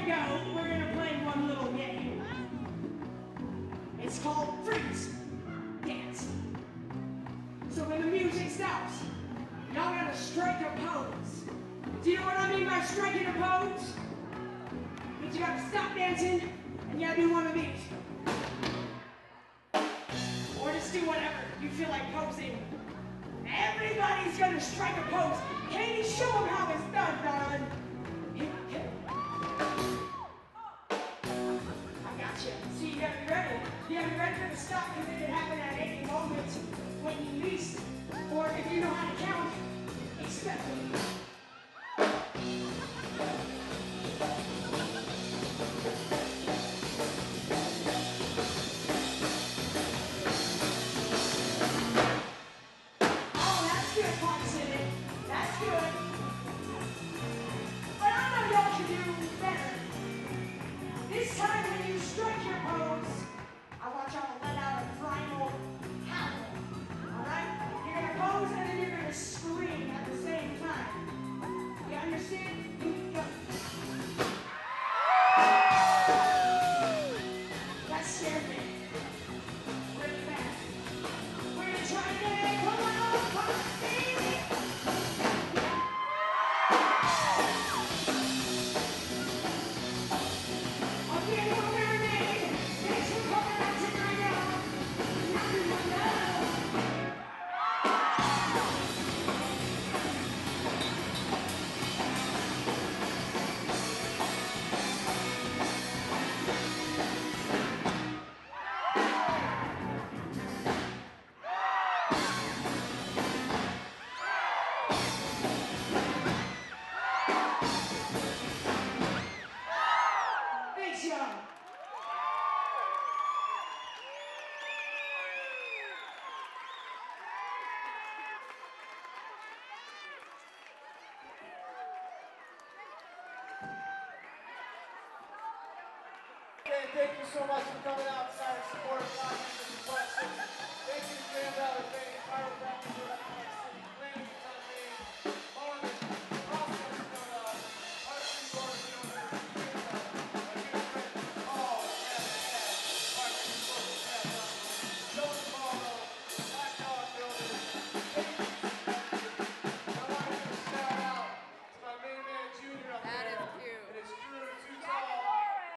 go, we're gonna play one little game. It's called freeze dance. So when the music stops, y'all gotta strike a pose. Do you know what I mean by striking a pose? Means you gotta stop dancing and you gotta do one of these. Or just do whatever you feel like posing. Everybody's gonna strike a pose. Katie, show them how it's done, darling. I got you. See, you gotta be ready. You gotta be ready for the stop because it can happen at any moment when you least, or if you know how to count, expect it. Thank you so much for coming out tonight and supporting Rock. Thank you to Grand Valley Chiropractic.